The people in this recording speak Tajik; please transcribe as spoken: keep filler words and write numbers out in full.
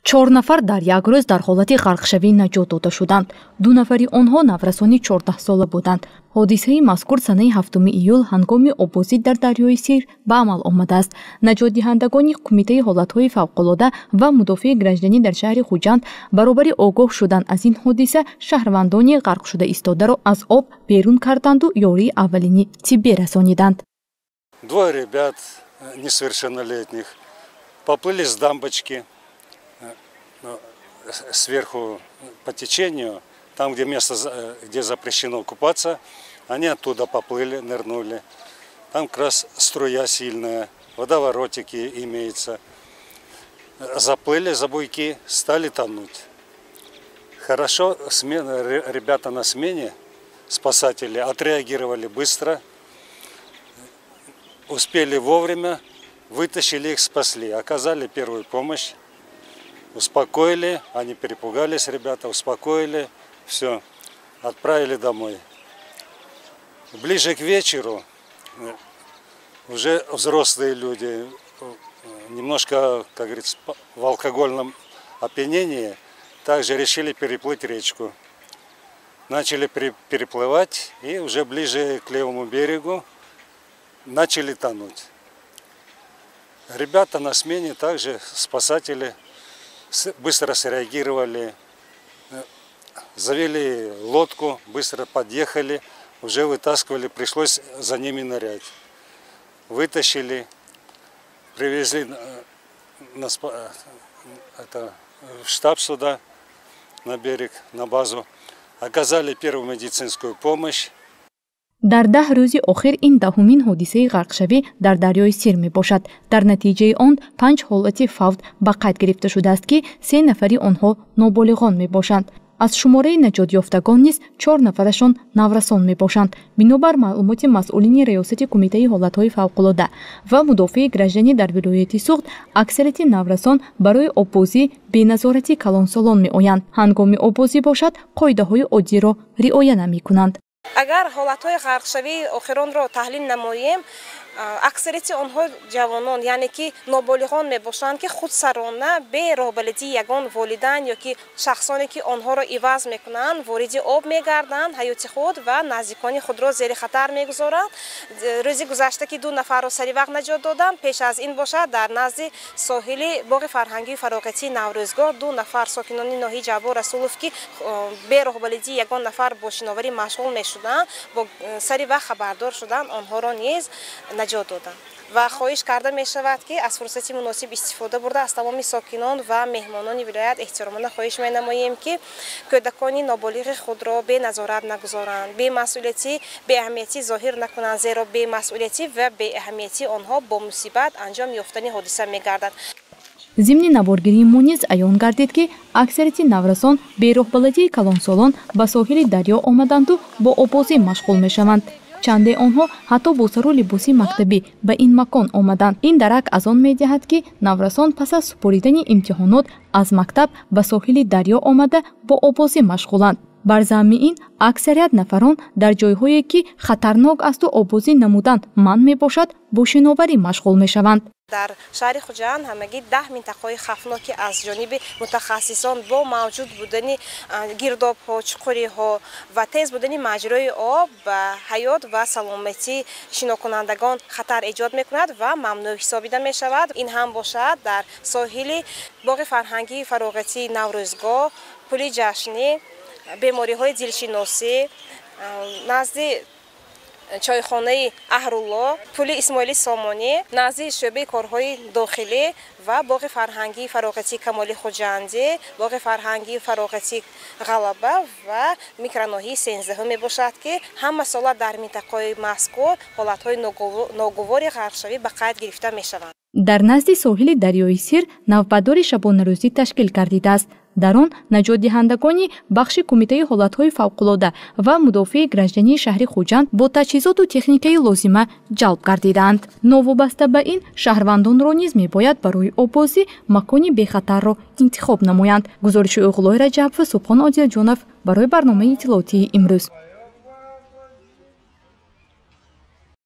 چهار نفر در یک روز در حالت غرقشوی نجات داده شدند. دو نفری آنها نورسانی چهارده ساله بودند. حادثه مذکور سنه هفتم ایول هنگام آبازی در دریای سیر به عمل آمده است. نجات دهندگان کمیته حالتهای فوق‌العاده و مدافع گنجدنی در شهر خوجند برابر آگاه شدند از این حادثه شهروندان غرق شده ایستاده را از آب بیرون کردند و یاری اولینی طبی رسانیدند. Двое ребят несовершеннолетних поплыли с дамбочки сверху по течению, там, где место, где запрещено купаться, они оттуда поплыли, нырнули. Там как раз струя сильная, водоворотики имеются. Заплыли за буйки, стали тонуть. Хорошо, смена, ребята на смене, спасатели, отреагировали быстро, успели вовремя, вытащили их, спасли, оказали первую помощь. Успокоили, они перепугались, ребята, успокоили, все, отправили домой. Ближе к вечеру уже взрослые люди, немножко, как говорится, в алкогольном опьянении, также решили переплыть речку. Начали переплывать и уже ближе к левому берегу начали тонуть. Ребята на смене, также спасатели, быстро среагировали, завели лодку, быстро подъехали, уже вытаскивали, пришлось за ними нырять. Вытащили, привезли на, это, в штаб сюда, на берег, на базу, оказали первую медицинскую помощь. در ده روز آخر این دهمین حادثه غرقشوی در دریای سیر می باشد. در نتیجه آن پنج حالت فوت به قید گرفته شده است که سه نفری آنها نابالغان می باشند. از شماره نجات یافتگان نیز چهار نفرشان نورسان می باشند. بنابر معلومات مسئولین ریاست کمیته حالتهای فوق‌العاده و مدافع گنجدنی در ولایت سوخت، اکثریت نورسان برای آببازی به نظارت کلانسالان می آیند. هنگام آببازی باشد قاعده های عادی را رعایت نمی کنند. اگر حالتهای غرقشوی آخران را تحلیل نماییم، اکثریت آنها جوانان یعنی که نابالغان میباشند که خودسرانه به راهبلدی یگان والدین یا که شخصانی که آنها را عوض میکنند وارد آب میگردند، حیات خود و نزدیکان خود را زیر خطر میگذارند. روزی گذشته که دو نفر را سری وقت نجات دادند، پیش از این باشد در نزد ساحل باغ فرهنگی فراغتی نوروزگاه دو نفر ساکنان ناحیه جبار رسولوف که به راهبلدی یگان نفر با شناوری مشغول میشدند با سری وقت خبردار شدند، آنها را نیز نجات دادند و خواهش کرده می شود که از فرصت مناسب استفاده برده از تمام ساکنان و مهمانان ولایت احترامانه خواهش می نماییم که کودکان نابالغ خود را به نظارت نگذارند، به مسئولیتی به اهمیتی ظاهر نکنند، زیرا به مسئولیتی و به اهمیتی آنها با مصیبت انجام یافتن حادثه می گردد. ضمن نوارگیری مونیز عیان گردید که اکثریت نورسان به راهبلدی کلانسالان به ساحل دریا آمدند و با آببازی مشغول می شوند. چند آنها حتی با سر و لباس مکتبی به این مکان آمدند. این درک از آن می دهد که نورسان پس از سپاریدن امتحانات از مکتب به ساحل دریا آمده با آببازی مشغولند. بر ضمن این اکثریت نفران در جایهایی که خطرناک است و آببازی نمودن منع می باشد با شناوری مشغول می شوند. در شهر خوجند همگی ده منطقه خطرناک از جانب متخصصان با موجود بودن گرداب ها، چقوری ها و تیز بودن مجرای آب به حیات و سلامتی شناکنندگان خطر ایجاد می کند و ممنوع حسابیده می شود. این هم باشد در ساحل باغ فرهنگی فراغتی نوروزگاه، پل جشنی، بیماری های دلشناسی، نزد چایخانه اهرالله، پل اسماعیلی سامانی، نزد شعبه کارهای داخلی و باغ فرهنگی فراغتی کمالی خوجندی، باغ فرهنگی فراغتی غلبه و میکراناهی سیزده می باشد که همه ساله در منطقه مذکور حالتهای ناگوار غرقشوی به قید گرفته می شوند. در نزد ساحل دریای سیر نوبتدار شبانه روزی تشکیل گردیده است. در آن نجات دهندگان بخش کمیته حالتهای فوق‌العاده و مدافع گنجدنی شهر خوجند با تجهیزات و تکنیک لازمه جلب گردیدند. نوابسته به این شهروندان را نیز میباید برای آببازی مکانی بخطر را انتخاب نمایند. گزارش اوغلای رجب و سبحان عادل جانف برای برنامه اطلاعاتی امروز.